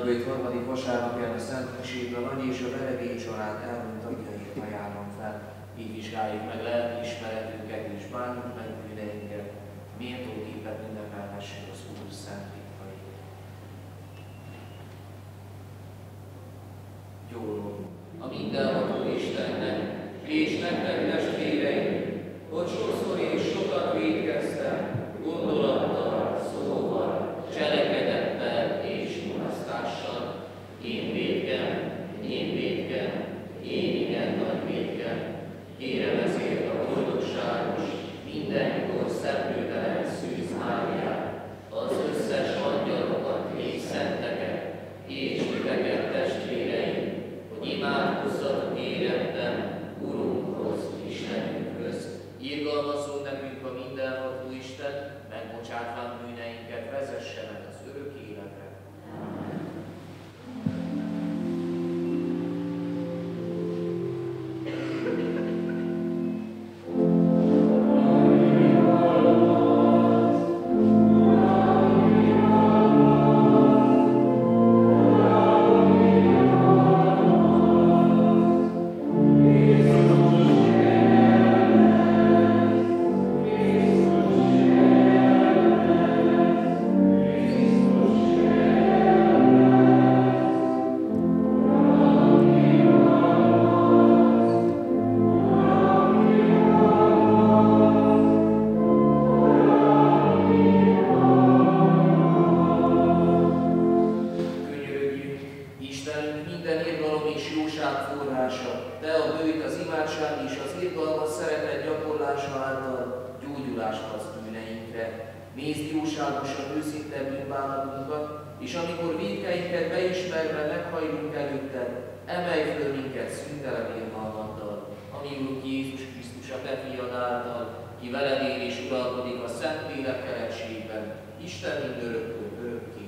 Nagybőjt harmadik vasárnapján a Szent Misében Nagy és a Verebély család elhunyt tagjait ajánlom fel. Így vizsgáljuk meg lelki ismeretünket és bánjuk meg bűneinket, méltó képet ünnepelhessük az Úr szent ritkait. Gyógyulunk a mindenható Istennek, és nektek testvéreim, hogy sokszor és sokat vétkeztem, gondolattal, szóval, cselekedettel és mulasztással. Én vétkem, én igen nagy vétkem. Kérem ezért a boldogságos, mindenkor szeplőtelen Szűz Máriát, az összes angyalokat és szenteket, és titeket testvéreim, hogy imádkozzatok érettem Urunkhoz, Istenünkhöz. Irgalmazzon nekünk a mindenható Isten, megbocsátván bűneinket, vezessenek az örök életre. És amikor vétkeinket beismerve meghajlunk előtted, emelj föl minket szüntelen irgalmaddal, ami Úrunk Jézus Krisztus a te fiad által, ki veled él és uralkodik a Szent Lélekkel egységben, Isten mindörökkön örökké.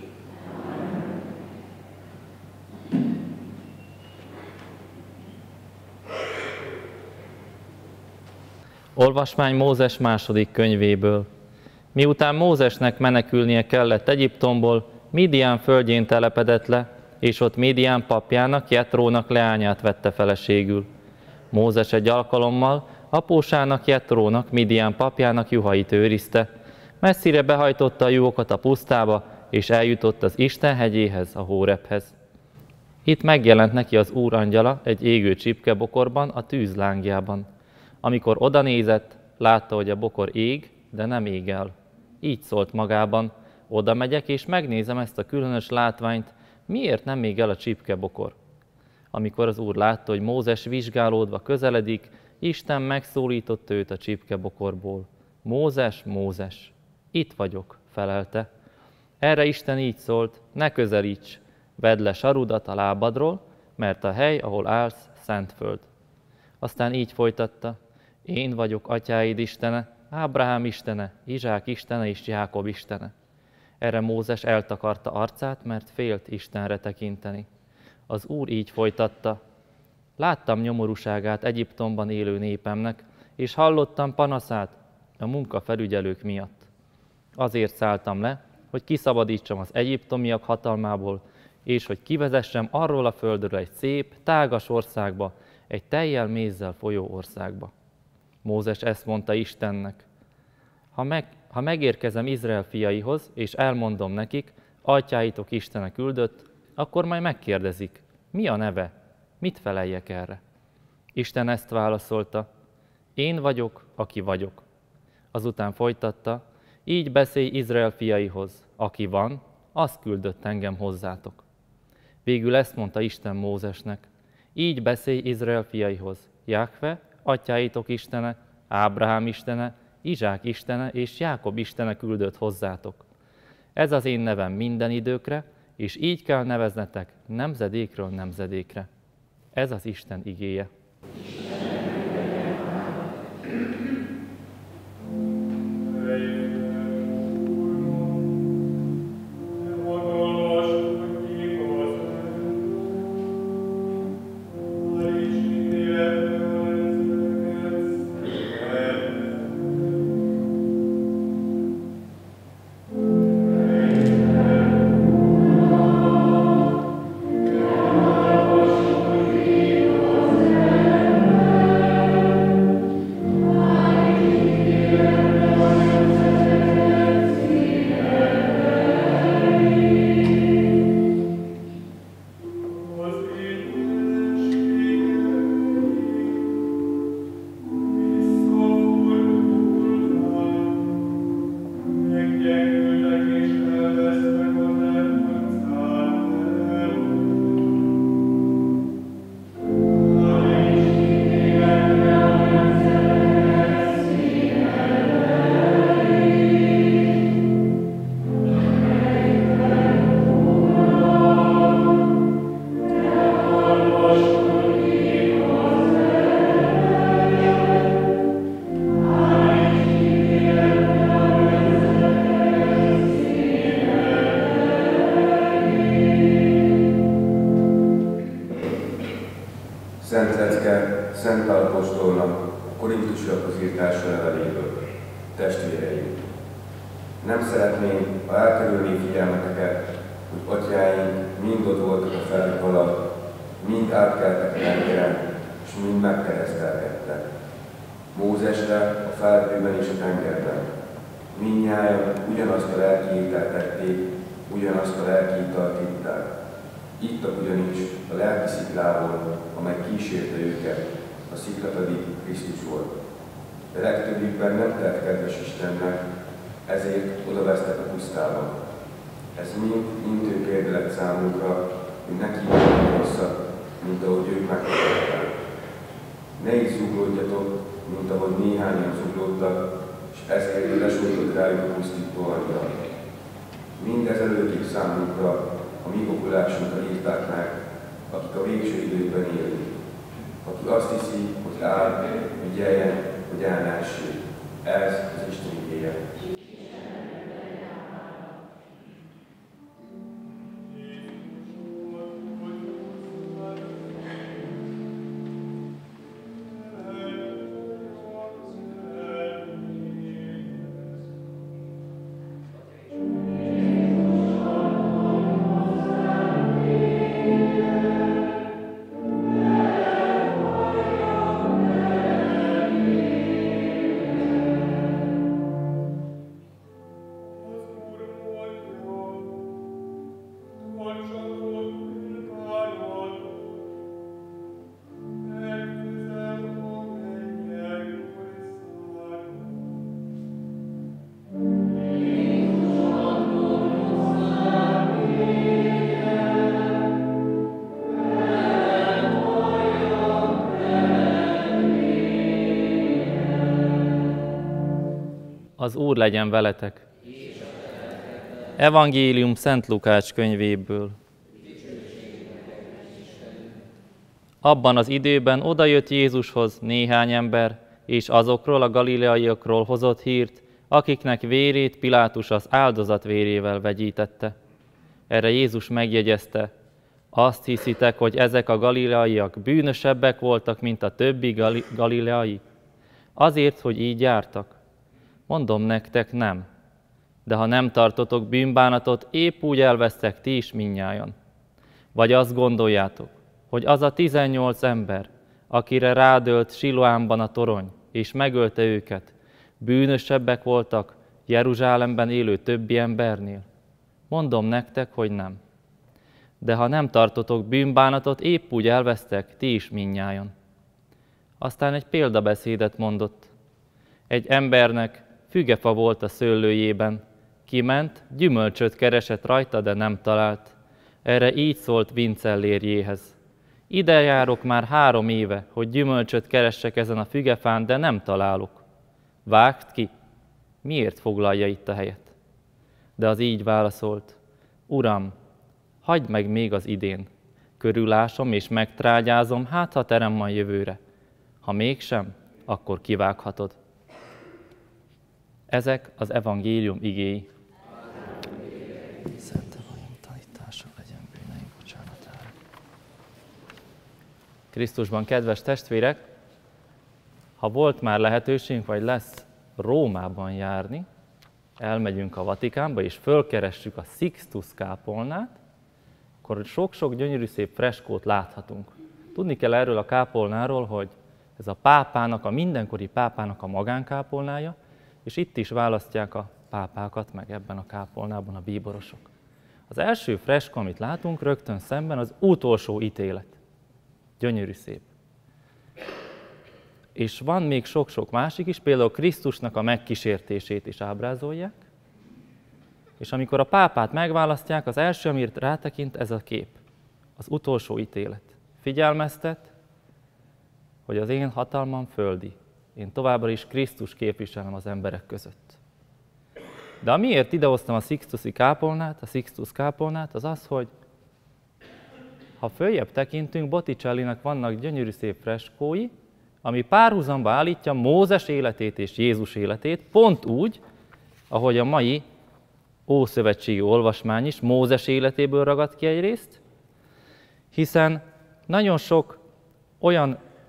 Olvasmány Mózes második könyvéből. Miután Mózesnek menekülnie kellett Egyiptomból, Midian földjén telepedett le, és ott Midian papjának, Jetrónak leányát vette feleségül. Mózes egy alkalommal apósának, Jetrónak, Midian papjának juhait őrizte. Messzire behajtotta a juhokat a pusztába, és eljutott az Isten hegyéhez, a Hórebhez. Itt megjelent neki az Úr angyala egy égő csipkebokorban, a tűz lángjában. Amikor odanézett, látta, hogy a bokor ég, de nem ég el. Így szólt magában: oda megyek és megnézem ezt a különös látványt, miért nem ég el a csipkebokor. Amikor az Úr látta, hogy Mózes vizsgálódva közeledik, Isten megszólította őt a csipkebokorból. Mózes, Mózes! Itt vagyok, felelte. Erre Isten így szólt: ne közelíts, vedd le sarudat a lábadról, mert a hely, ahol állsz, szent föld. Aztán így folytatta: én vagyok atyáid Istene, Ábrahám Istene, Izsák Istene és Jákob Istene. Erre Mózes eltakarta arcát, mert félt Istenre tekinteni. Az Úr így folytatta: láttam nyomorúságát Egyiptomban élő népemnek, és hallottam panaszát a munkafelügyelők miatt. Azért szálltam le, hogy kiszabadítsam az egyiptomiak hatalmából, és hogy kivezessem arról a földről egy szép, tágas országba, egy tejjel mézzel folyó országba. Mózes ezt mondta Istennek: ha megérkezem Izrael fiaihoz, és elmondom nekik, atyáitok Istene küldött, akkor majd megkérdezik, mi a neve, mit feleljek erre. Isten ezt válaszolta: én vagyok, aki vagyok. Azután folytatta: így beszélj Izrael fiaihoz, aki van, az küldött engem hozzátok. Végül ezt mondta Isten Mózesnek: így beszélj Izrael fiaihoz, Jahve, atyáitok Istene, Ábrahám Istene, Izsák Istene és Jákob Istene küldött hozzátok. Ez az én nevem minden időkre, és így kell neveznetek nemzedékről nemzedékre. Ez az Isten igéje. Szent apostolnak a Korintusiakhoz írt első leveléből. Testvéreim! Nem szeretném, ha elkerülné figyelmeteket, hogy atyáink mind ott voltak a felhők alatt, mind átkeltek tengeren, és mind megkeresztelkedtek. Mózesre a felhőben és a tengerben. Mindnyájan ugyanazt a lelki ételt tették, ugyanazt a lelki italt itták. Ittak ugyanis a lelki sziklából, amely kísérte őket, a szikla pedig Krisztus volt. De legtöbbükben nem tett kedves Istennek, ezért odavesztek a pusztában. Ez mind intő példa lett számunkra, hogy ne kívánjuk vissza, mint ahogy ők megtartották. Ne is zuglódjatok, mint ahogy néhányan zuglódtak, és ezért lesújtott rájuk a pusztító angyal. Mindez előképp számunkra, a mi populásunkra írták meg, akik a végső időkben élünk. Aki azt hiszi, hogy áll, vigyeljen, hogy elnássék. Ez az Isten igéje. Az Úr legyen veletek! Evangélium Szent Lukács könyvéből. Abban az időben odajött Jézushoz néhány ember, és azokról a galileaiakról hozott hírt, akiknek vérét Pilátus az áldozat vérével vegyítette. Erre Jézus megjegyezte: azt hiszitek, hogy ezek a galileaiak bűnösebbek voltak, mint a többi galileai? Azért, hogy így jártak? Mondom nektek, nem. De ha nem tartotok bűnbánatot, épp úgy elvesztek ti is mindnyájan. Vagy azt gondoljátok, hogy az a 18 ember, akire rádölt Siloámban a torony, és megölte őket, bűnösebbek voltak Jeruzsálemben élő többi embernél? Mondom nektek, hogy nem. De ha nem tartotok bűnbánatot, épp úgy elvesztek ti is mindnyájan. Aztán egy példabeszédet mondott. Egy embernek fügefa volt a szőlőjében, kiment, gyümölcsöt keresett rajta, de nem talált. Erre így szólt vincellérjéhez: ide járok már 3 éve, hogy gyümölcsöt keressek ezen a fügefán, de nem találok. Vágd ki, miért foglalja itt a helyet? De az így válaszolt: Uram, hagyd meg még az idén, körülásom és megtrágyázom, hát ha terem majd jövőre. Ha mégsem, akkor kivághatod. Ezek az evangélium igéi. Szent evangélium tanítása legyen bűneink bocsánatára. Krisztusban, kedves testvérek, ha volt már lehetőségünk, vagy lesz Rómában járni, elmegyünk a Vatikánba, és fölkeressük a Sixtus kápolnát, akkor sok-sok gyönyörű szép freskót láthatunk. Tudni kell erről a kápolnáról, hogy ez a pápának, a mindenkori pápának a magánkápolnája, és itt is választják a pápákat, meg ebben a kápolnában a bíborosok. Az első freska, amit látunk rögtön szemben, az utolsó ítélet. Gyönyörű szép. És van még sok-sok másik is, például Krisztusnak a megkísértését is ábrázolják. És amikor a pápát megválasztják, az első, amire rátekint, ez a kép. Az utolsó ítélet. Figyelmeztet, hogy az én hatalmam földi. Én továbbra is Krisztus képviselem az emberek között. De amiért idehoztam a Sixtusi kápolnát, a Sixtus kápolnát, az az, hogy ha följebb tekintünk, Botticellinek vannak gyönyörű szép freskói, ami párhuzamba állítja Mózes életét és Jézus életét, pont úgy, ahogy a mai ószövetségi olvasmány is Mózes életéből ragad ki egy részt, hiszen nagyon sok olyan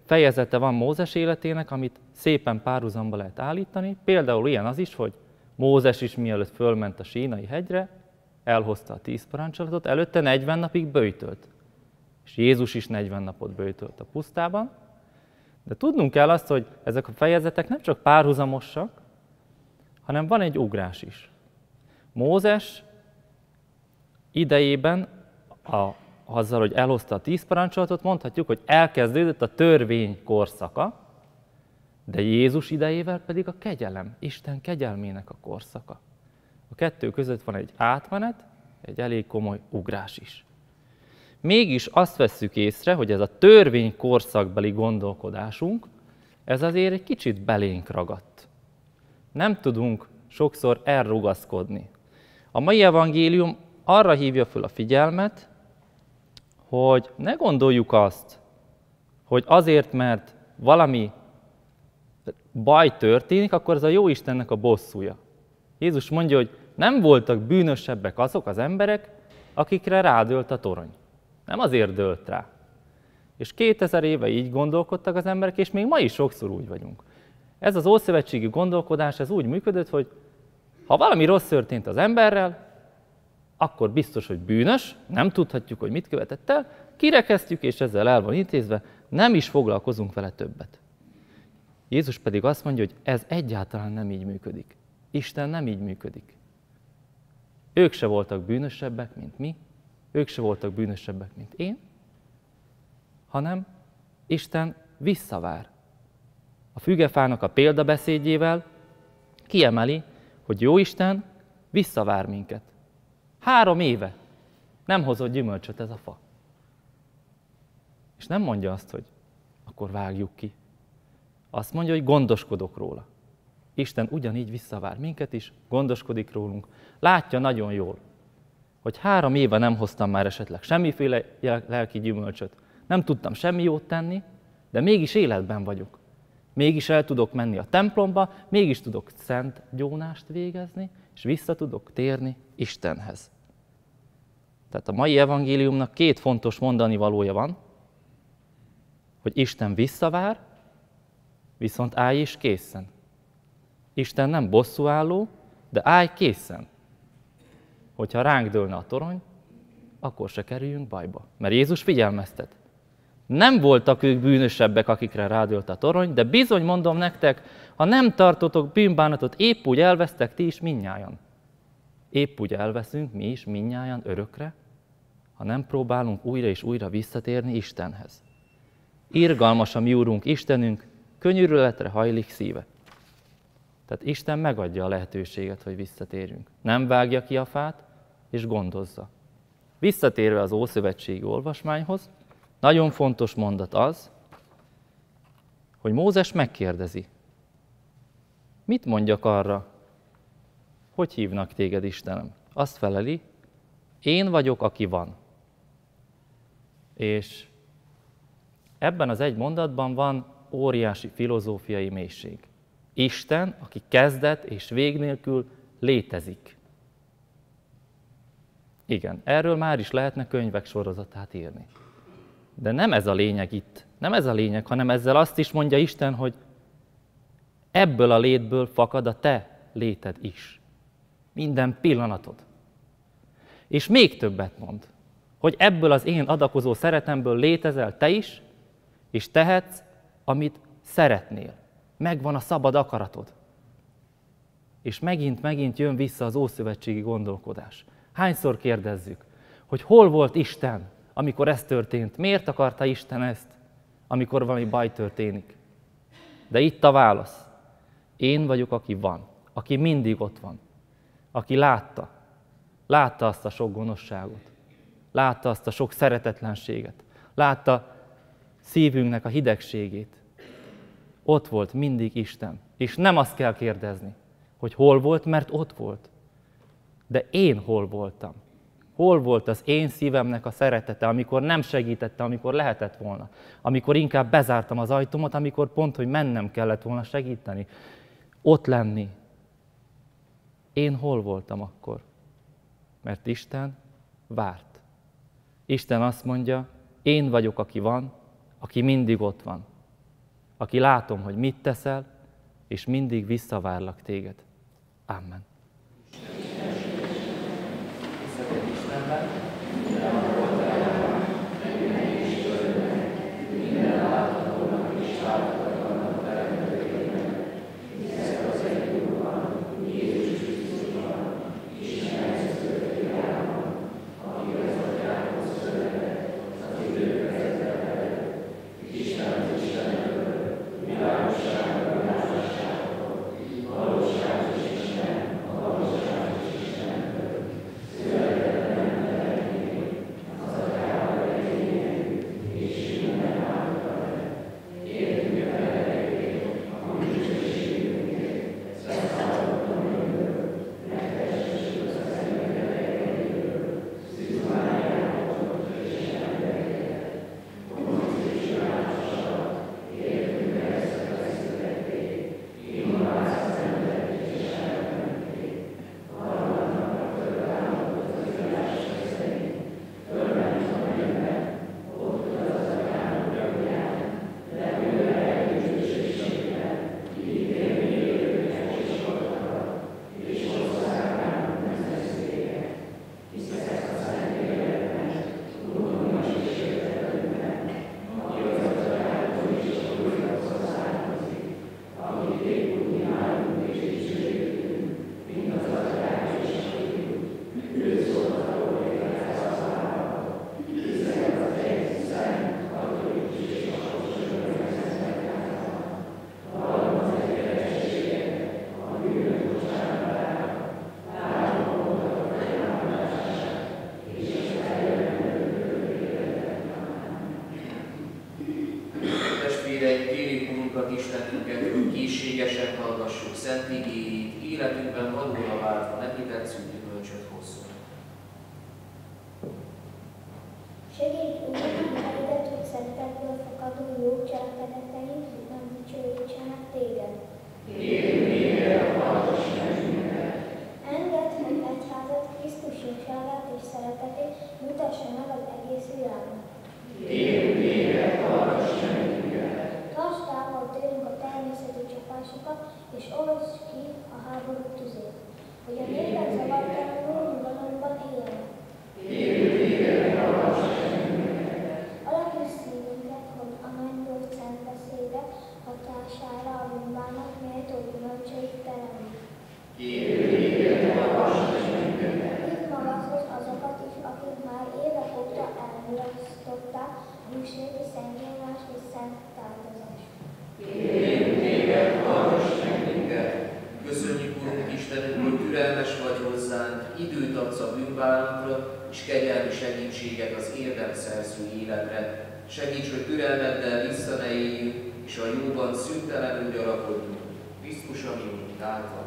fejezete van Mózes életének, amit szépen párhuzamba lehet állítani. Például ilyen az is, hogy Mózes is mielőtt fölment a Sínai hegyre, elhozta a 10 parancsolatot, előtte 40 napig böjtölt. És Jézus is 40 napot böjtölt a pusztában. De tudnunk kell azt, hogy ezek a fejezetek nem csak párhuzamosak, hanem van egy ugrás is. Mózes idejében azzal, hogy elhozta a 10 parancsolatot, mondhatjuk, hogy elkezdődött a törvény korszaka, de Jézus idejével pedig a kegyelem, Isten kegyelmének a korszaka. A kettő között van egy átmenet, egy elég komoly ugrás is. Mégis azt vesszük észre, hogy ez a törvény korszakbeli gondolkodásunk, ez azért egy kicsit belénk ragadt. Nem tudunk sokszor elrugaszkodni. A mai evangélium arra hívja föl a figyelmet, hogy ne gondoljuk azt, hogy azért, mert valami baj történik, akkor ez a Jóistennek a bosszúja. Jézus mondja, hogy nem voltak bűnösebbek azok az emberek, akikre rádőlt a torony. Nem azért dőlt rá. És 2000 éve így gondolkodtak az emberek, és még ma is sokszor úgy vagyunk. Ez az ószövetségi gondolkodás, ez úgy működött, hogy ha valami rossz történt az emberrel, akkor biztos, hogy bűnös, nem tudhatjuk, hogy mit követett el, kirekesztjük, és ezzel el van intézve, nem is foglalkozunk vele többet. Jézus pedig azt mondja, hogy ez egyáltalán nem így működik. Isten nem így működik. Ők se voltak bűnösebbek, mint mi, ők se voltak bűnösebbek, mint én, hanem Isten visszavár. A fügefának a példabeszédjével kiemeli, hogy Jóisten visszavár minket. 3 éve nem hozott gyümölcsöt ez a fa. És nem mondja azt, hogy akkor vágjuk ki. Azt mondja, hogy gondoskodok róla. Isten ugyanígy visszavár minket is, gondoskodik rólunk. Látja nagyon jól, hogy 3 éve nem hoztam már esetleg semmiféle lelki gyümölcsöt, nem tudtam semmi jót tenni, de mégis életben vagyok. Mégis el tudok menni a templomba, mégis tudok szent gyónást végezni, és vissza tudok térni Istenhez. Tehát a mai evangéliumnak 2 fontos mondani valója van, hogy Isten visszavár, viszont állj is készen. Isten nem bosszúálló, de állj készen. Hogyha ránk dőlne a torony, akkor se kerüljünk bajba. Mert Jézus figyelmeztet. Nem voltak ők bűnösebbek, akikre rádőlt a torony, de bizony mondom nektek, ha nem tartotok bűnbánatot, épp úgy elvesztek ti is mindnyájan. Épp úgy elveszünk mi is mindnyájan örökre, ha nem próbálunk újra és újra visszatérni Istenhez. Irgalmas a mi Úrunk, Istenünk, könyörületre hajlik szíve. Tehát Isten megadja a lehetőséget, hogy visszatérjünk. Nem vágja ki a fát, és gondozza. Visszatérve az ószövetségi olvasmányhoz, nagyon fontos mondat az, hogy Mózes megkérdezi. Mit mondjak arra, hogy hívnak téged Istenem? Azt feleli, én vagyok, aki van. És ebben az egy mondatban van óriási filozófiai mélység. Isten, aki kezdet és vég nélkül létezik. Igen, erről már is lehetne könyvek sorozatát írni. De nem ez a lényeg itt. Nem ez a lényeg, hanem ezzel azt is mondja Isten, hogy ebből a létből fakad a te léted is. Minden pillanatod. És még többet mond, hogy ebből az én adakozó szeretemből létezel te is, és tehetsz, amit szeretnél. Megvan a szabad akaratod. És megint jön vissza az ószövetségi gondolkodás. Hányszor kérdezzük, hogy hol volt Isten, amikor ez történt? Miért akarta Isten ezt, amikor valami baj történik? De itt a válasz. Én vagyok, aki van, aki mindig ott van, aki látta azt a sok gonoszságot, látta azt a sok szeretetlenséget, látta szívünknek a hidegségét. Ott volt mindig Isten, és nem azt kell kérdezni, hogy hol volt, mert ott volt. De én hol voltam? Hol volt az én szívemnek a szeretete, amikor nem segítette, amikor lehetett volna? Amikor inkább bezártam az ajtómat, amikor pont, hogy mennem kellett volna segíteni. Ott lenni. Én hol voltam akkor? Mert Isten várt. Isten azt mondja, én vagyok, aki van, aki mindig ott van. aki látom, hogy mit teszel, és mindig visszavárlak téged. Amen. Életünkben valóra váltva neki tetsző gyümölcsöt hozzon. Segíts, Uram, helyet, hogy szentekből fakadó jó cselekedeteink nem dicsőítsenek téged. Engedd, hogy egyházad Krisztus jóságát és szeretetét mutassa meg az egész világnak. Tartsd távol tőlünk a természeti csapásokat, és olvasd ki a háború tüzét, hogy a népek zavartalanul nyugalomban éljenek. Alakíts szívünket, hogy a mennyből szent beszéde hatására a bűnbánat méltó gyümölcseit teremtsd. Hívd magadhoz azokat is, akik már évek óta elmulasztották a húsvéti szentkínlást és szent táldozást. Köszönjük, Urunk Istenünk, hogy türelmes vagy hozzánk, időt adsz a bűnbánatra, és kegyelmi segítséget az érdemszerző életre. Segíts, hogy türelmeddel vissza ne éljünk, és a jóban szüntelenül gyarapodjunk. Krisztus, ami Urunk által.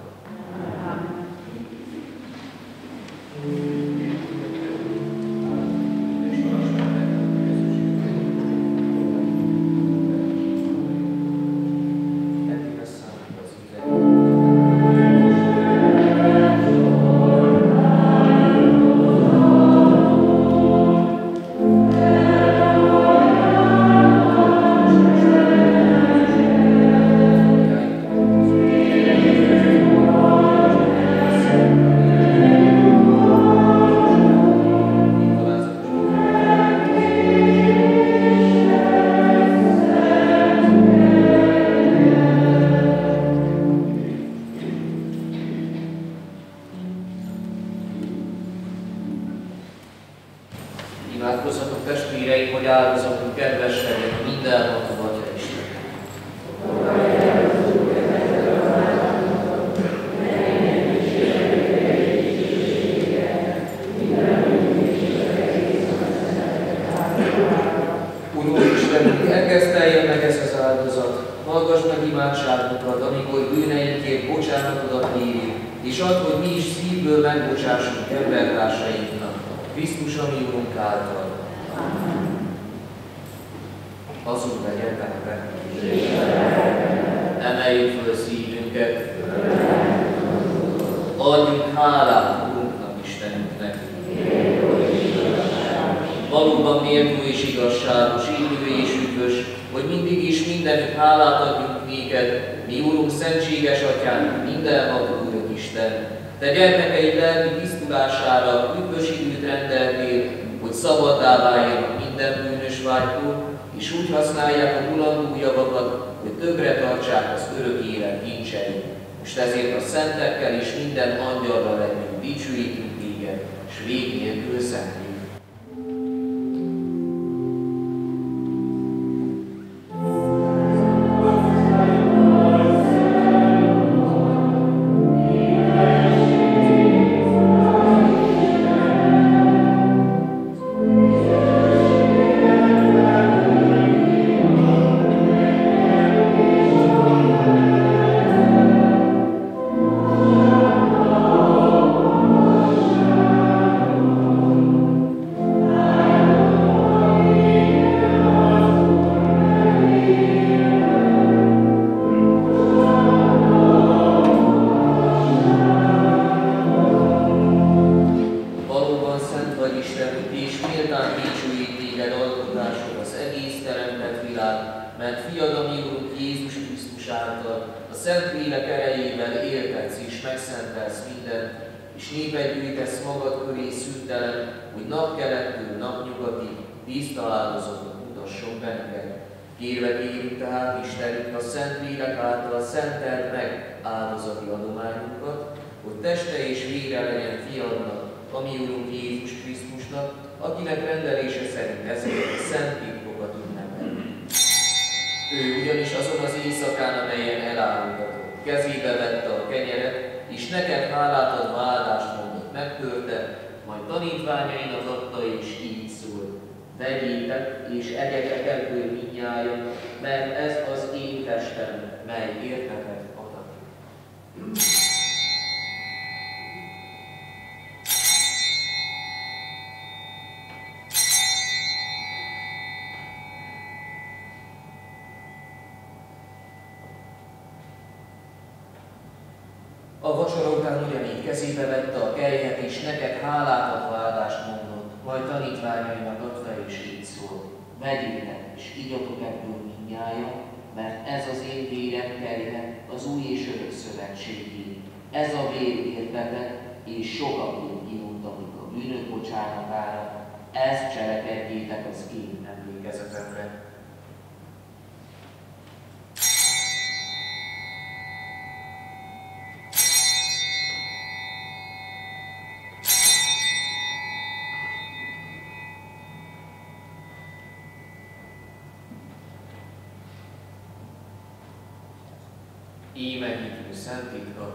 Imádkozzatok testvéreim, hogy áldozatunk kedves legyen mindenható Atya Istennek. Urunk Istenünk, elkezdteljen meg ez az áldozat. Hallgass meg imádságunkat, amikor bűneinkért bocsánatodat kérjük, és add, hogy mi is szívből megbocsássunk embertársainknak. Krisztus, ami Urunk által. Azon legyen benne. Emeljük föl szívünket. Adjunk hálát Urunknak, Istenünknek. valóban méltó és igazságos, élő és üdvös, hogy mindig is mindenütt hálát adjunk néked, mi Úrunk, szentséges Atyánk, mindenható Úrunk Isten. Te gyermekeid lelki tisztulására üdvös időt rendeltél, hogy szabaddá váljanak minden bűnös vágytól, és úgy használják a mulandó javakat, hogy többre tartsák az örök élet kincseit. Most ezért a szentekkel és minden angyalra legyünk, dicsőítünk téged, s vég nélkül szentünk. Kérve kérjük tehát Istenünk a Szent Lélek által szenteld meg áldozati adományunkat, hogy teste és vére legyen fiadnak, a mi Urunk Jézus Krisztusnak, akinek rendelése szerint ezeket a szent titkokat ünnepelni. Ő ugyanis azon az éjszakán, amelyen elárultatott, kezébe vette a kenyeret, és neked hálát adva áldást mondott, megtörte, majd tanítványainak adta, és így szólt: vegyétek és egyetek ebből mindnyájan, mert ez az én testem, mely értetek adatik. A vacsora után ugyanígy kezébe vette a kelyhet, és neked hálát adva áldást mondott, majd tanítványainak adta, és így szólt: vegyétek, és igyatok ebből mindnyájan, mert ez az én vérem kelyhe az új és örök szövetségé. Ez a vér értetek, és sokakért kiuntatik a bűnök bocsánatára. Ezt cselekedjétek az én emlékezetemre. Íme hitű szent titka.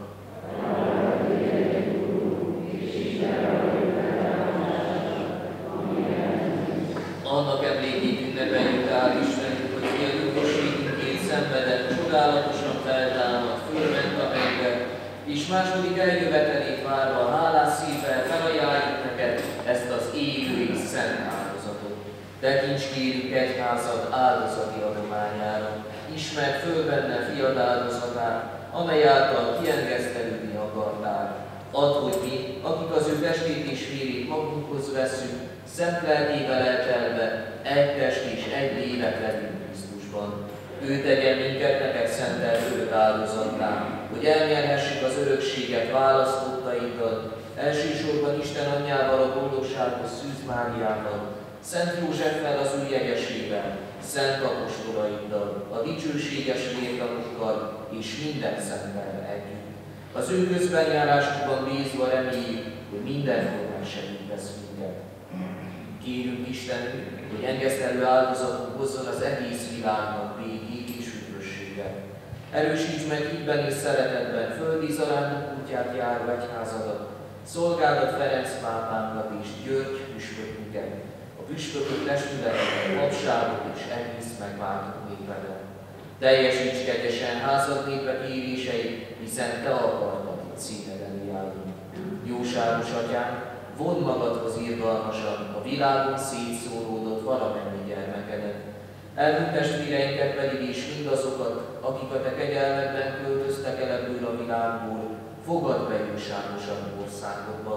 Annak emlékét ünnepeljük, áll Istenünk, hogy fi a üdvösségünkért szenvedett, csodálatosan feltámadt, fölment a mennybe, és második eljövetelét várva a hálás szívvel felajánljuk neked ezt az élő és szent áldozatot. Tekints kérünk egyházad áldozati adományára, ismerd föl benne fiad áldozatát, amely által kiengesztelődni akartál. Add, hogy mi, akik az ő testét és vérét magunkhoz veszünk, szent lelkével eltelve, egy test és egy lélek legyünk Krisztusban. Ő tegyen minket neked szentelt örök áldozattá, hogy elnyerhessük az örökséget választottaiddal, elsősorban Isten anyjával, a boldogságos Szűz Máriával, Szent Józseffel az ő jegyesével, szent apostolaiddal, a dicsőséges vértanukkal és minden szenttel együtt. Az ő közbenjárásukban bízva reméljük, hogy mindenhol megsegítesz minket. Kérünk Istenünk, hogy engesztelő áldozatunk hozzon az egész világnak békét és üdvösséget. Erősíts meg hitben és szeretetben földi zarándok útját járó egyházadat, szolgálat Ferenc pápánkat és György püspökünket, a püspökök testületet, papságot és egész megváltott népedet. Teljesíts kegyesen házad népe kéréseit, hiszen te akartad, itt színed elé állunk. Jóságos Atyánk, vedd magadhoz irgalmasan a világon szétszóródott valamennyi gyermekedet. Elhunyt testvéreinket pedig is mindazokat, akik a te kegyelmedben költöztek el ebből a világból, fogadd be jóságosabb országodba.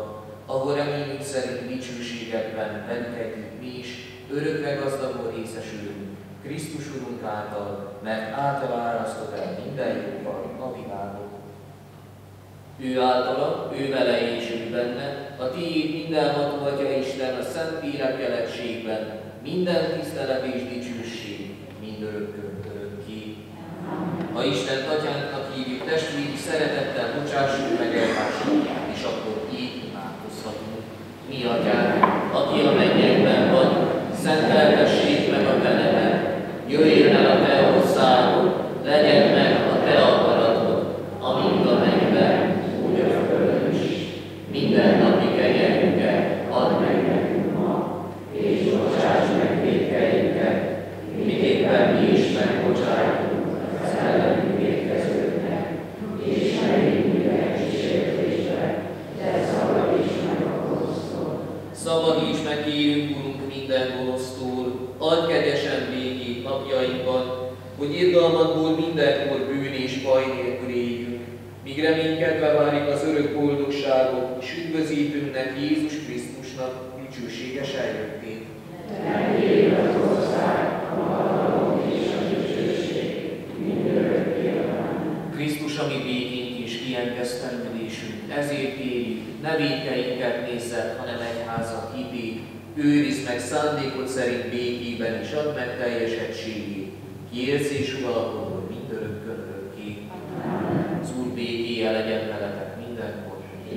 ahol reményünk szerint dicsőségedben velük együtt mi is örökre gazdagon részesülünk, Krisztus Urunk által, mert által árasztott el minden jóval a világot. Ő általa, ő vele és ő benne, a tiéd mindenható Atya Isten a szent lélekjelenségben, minden tisztelet és dicsőség, mindörökkön örökké. Ha Istent Atyánknak hívjuk, testvéri szeretettel bocsássuk meg egymásnak, és akkor így imádkozhatunk. Mi Atyánk, aki a mennyekben vagy, szenteltessék meg a te neved, jöjjön el a te országod, legyen meg a te akaratod, amint a mennyben, úgy a földön is. Minden napi kenyerünket add meg nekünk ma, és bocsáss meg vétkeinket, miképpen mi is megbocsájtunk az ellenünk vétkezőknek, és ne vigy minket kísértésbe, de szabadíts meg a gonosztól. Szabadíts meg, kérünk, Urunk, minden gonosztól, adj kegyesen békét napjainkban, hogy irgalmadból mindenkor bűn és baj nélkül éljünk, míg reménykedve várjuk az örök boldogságot, és üdvözítőnknek Jézus Krisztusnak dicsőséges eljöttét. Neked az ország, a hatalom és a dicsőség, mindörökké. Krisztus, a mi békénk és kiengesztelődésünk, ezért kérjük, ne vétkeinket nézzed, hanem egyházat hitét, őrizd meg szándékod szerint békében, és add meg teljes egységét, kiérzés uralkodó mindörökkön örökké. Az Úr békéje legyen veletek mindenkor.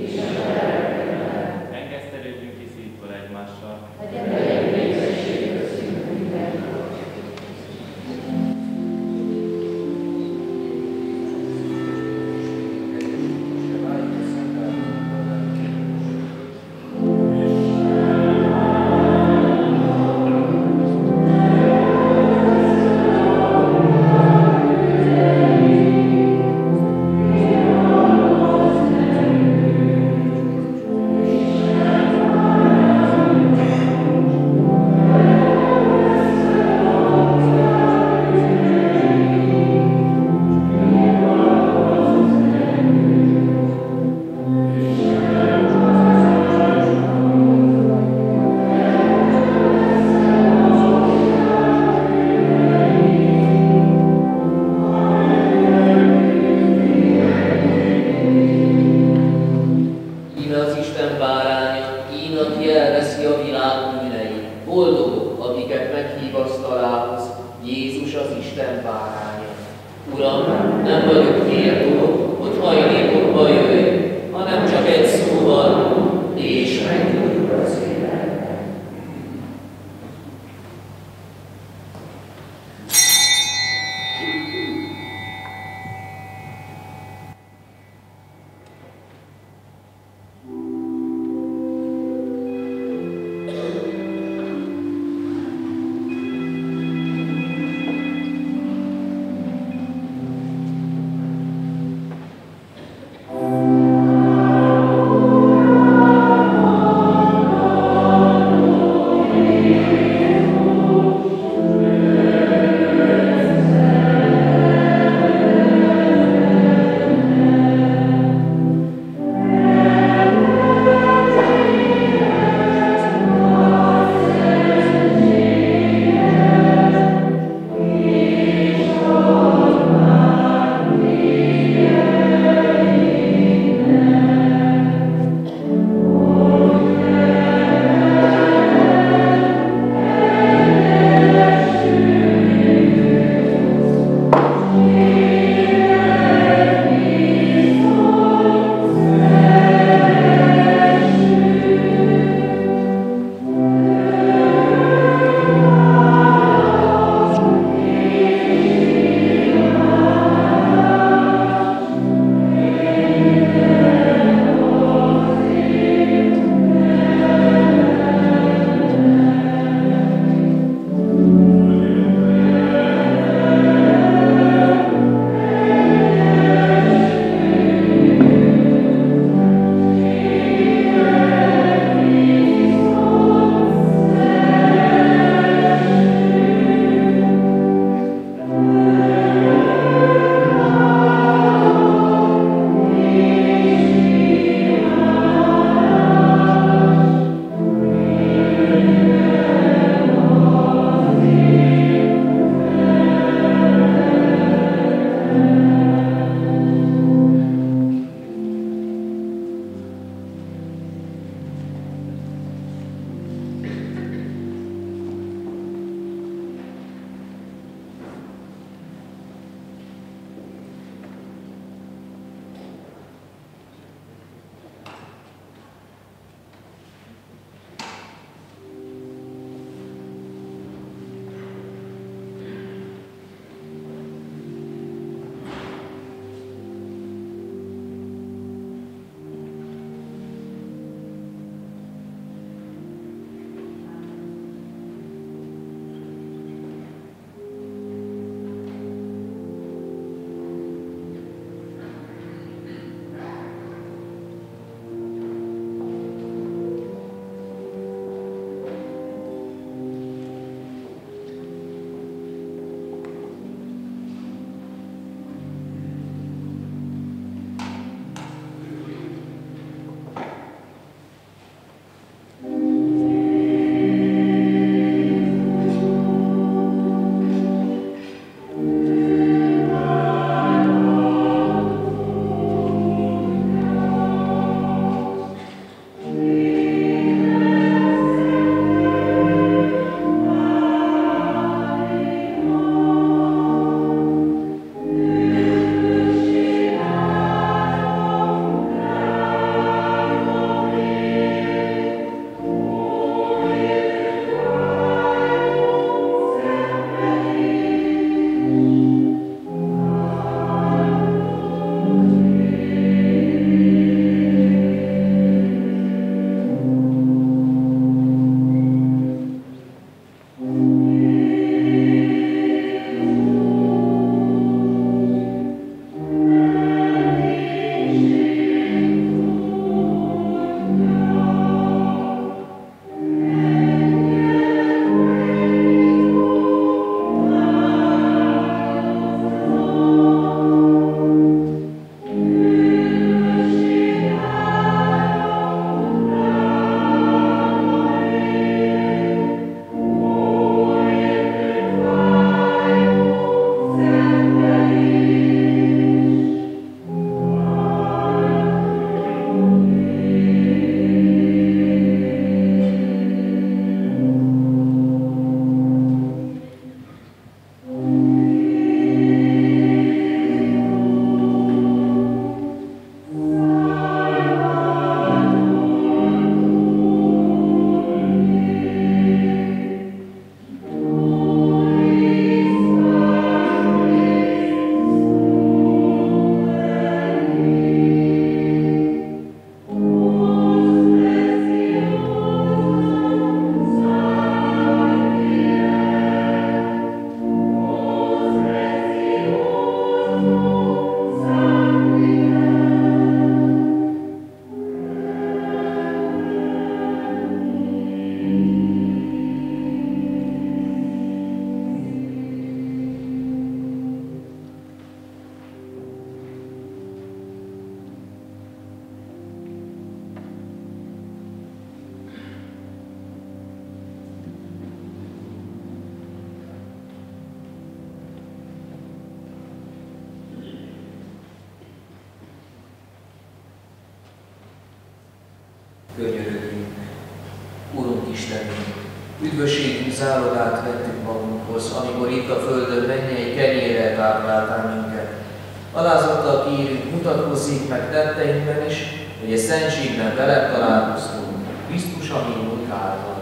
Engesztelődjünk ki szívből egymással. Üdvösségünk zálogát vettük magunkhoz, amikor itt a földön mennyei kenyérrel tápláltál minket. Alázattal kérünk, mutatkozzék meg tetteinkben is, hogy a szentségben veled találkoztunk, Krisztus a mi Úrunk által.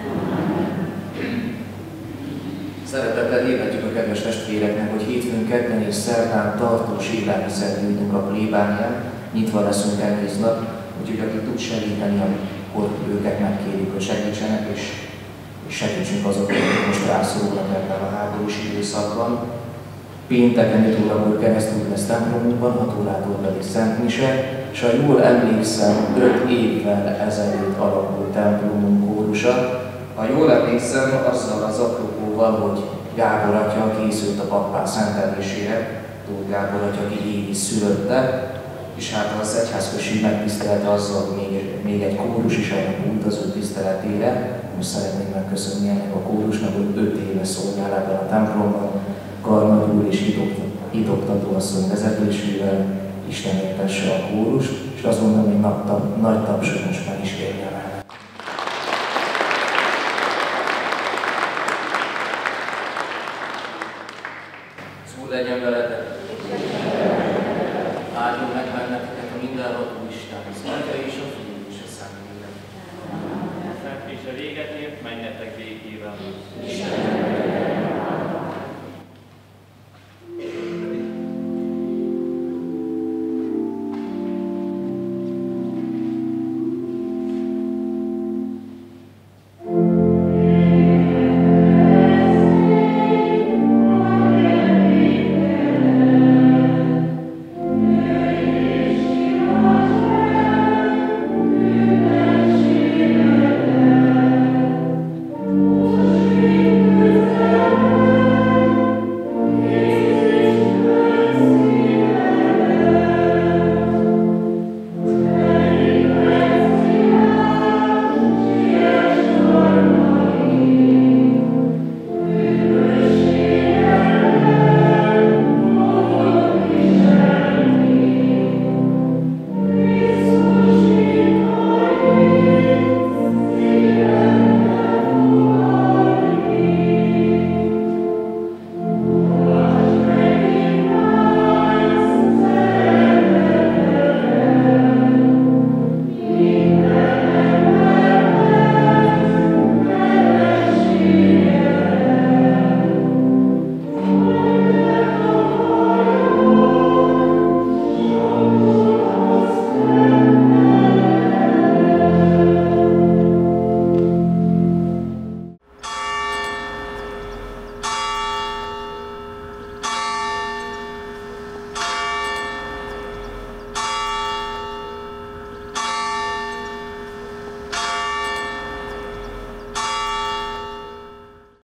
Szeretettel hirdetjük a kedves testvéreknek, hogy hétfőn, kedden és szerdán tartós élelmiszert gyűjtünk a plébánián, nyitva leszünk egész nap, úgyhogy aki tud segíteni, akkor őket megkérjük, hogy segítsenek, és segítsünk azoknak, akik most rászorulnak ebben a háborús időszakban. Pénteken 5 órakor keresztül lesz templomunkban, 6 órától pedig Szentmise, és ha jól emlékszem, 5 évvel ezelőtt alakult templomunk kórusa. Ha jól emlékszem, azzal az apropóval, hogy Gábor atya készült a pappá szentelésére, Tóth Gábor atya, aki Évi szülötte, és hát az egyházközség megtisztelte azzal, hogy még egy kórus is elnapult az ő tiszteletére. Most szeretnék megköszönni ennek a kórusnak, hogy 5 éve szolgál ebben a templomban, Karnagy úr és hitoktató asszony vezetésével. Isten értesse a kórust, és azt mondom, hogy nagy tapsot most már is érdemelnek. Szó legyen veletek!